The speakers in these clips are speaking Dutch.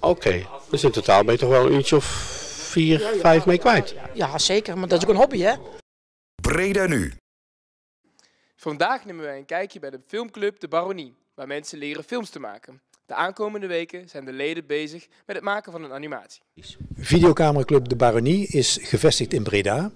Oké, dus in totaal ben je toch wel een uurtje of 4, 5 mee kwijt? Ja, zeker, maar dat is ook een hobby, hè? Breda nu. Vandaag nemen wij een kijkje bij de filmclub De Baronie, waar mensen leren films te maken. De aankomende weken zijn de leden bezig met het maken van een animatie. Videocameraclub De Baronie is gevestigd in Breda.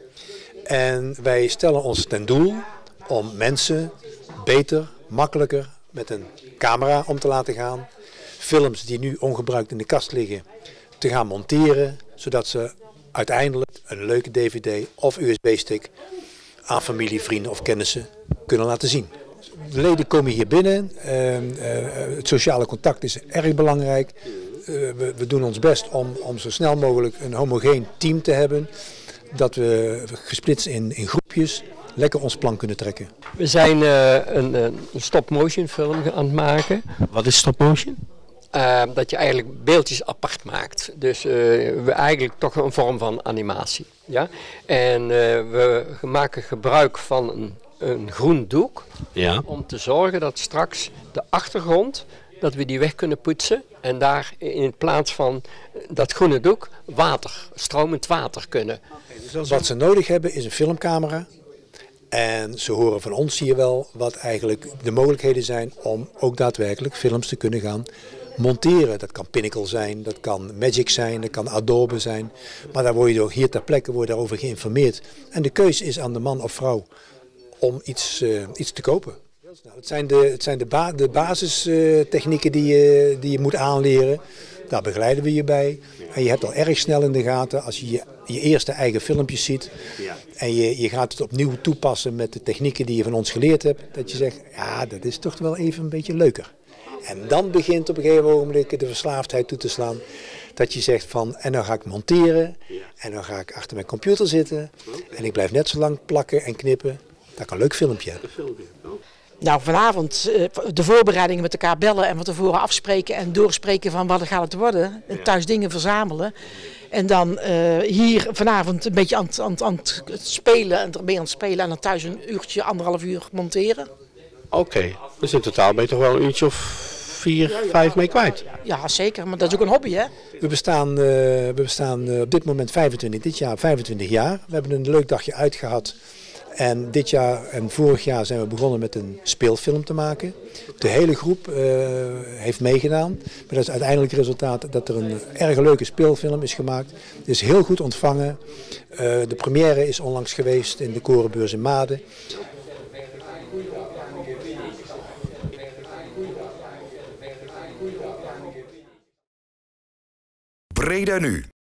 En wij stellen ons ten doel om mensen beter, makkelijker met een camera om te laten gaan. Films die nu ongebruikt in de kast liggen te gaan monteren, zodat ze uiteindelijk een leuke DVD of USB-stick aan familie, vrienden of kennissen kunnen laten zien. De leden komen hier binnen, het sociale contact is erg belangrijk. We doen ons best om zo snel mogelijk een homogeen team te hebben, dat we gesplitst in groepjes lekker ons plan kunnen trekken. We zijn een stop-motion film aan het maken. Wat is stop-motion? Dat je eigenlijk beeldjes apart maakt. Dus we eigenlijk toch een vorm van animatie. Ja? En we maken gebruik van een groen doek. Ja. Om te zorgen dat straks de achtergrond, dat we die weg kunnen poetsen. En daar in plaats van dat groene doek water, stromend water kunnen. Wat ze nodig hebben is een filmcamera. En ze horen van ons hier wel wat eigenlijk de mogelijkheden zijn om ook daadwerkelijk films te kunnen gaan monteren. Dat kan Pinnacle zijn, dat kan Magic zijn, dat kan Adobe zijn. Maar daar word je hier ter plekke daarover geïnformeerd. En de keus is aan de man of vrouw om iets te kopen. Nou, het zijn de basistechnieken die je moet aanleren. Daar begeleiden we je bij. En je hebt al erg snel in de gaten als je je eerste eigen filmpjes ziet. En je gaat het opnieuw toepassen met de technieken die je van ons geleerd hebt. Dat je zegt, ja, dat is toch wel even een beetje leuker. En dan begint op een gegeven moment de verslaafdheid toe te slaan. Dat je zegt van, en dan ga ik monteren. En dan ga ik achter mijn computer zitten. En ik blijf net zo lang plakken en knippen. Dat ik een leuk filmpje heb. Nou, vanavond de voorbereidingen met elkaar bellen en van tevoren afspreken en doorspreken van wat gaat het worden. En thuis dingen verzamelen. En dan hier vanavond een beetje aan het spelen en ermee aan het spelen en dan thuis een uurtje, 1,5 uur monteren. Oké, dus in totaal ben je toch wel een uurtje of 4, 5 mee kwijt? Ja, zeker, maar dat is ook een hobby, hè? We bestaan op dit moment dit jaar 25 jaar. We hebben een leuk dagje uitgehad. En dit jaar en vorig jaar zijn we begonnen met een speelfilm te maken. De hele groep heeft meegedaan. Maar dat is uiteindelijk het resultaat dat er een erg leuke speelfilm is gemaakt. Het is heel goed ontvangen. De première is onlangs geweest in de Korenbeurs in Maden. Breda nu.